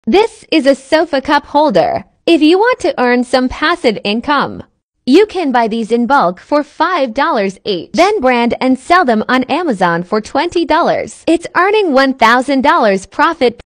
This is a sofa cup holder. If you want to earn some passive income, you can buy these in bulk for $5 each, then brand and sell them on Amazon for $20. It's earning $1,000 profit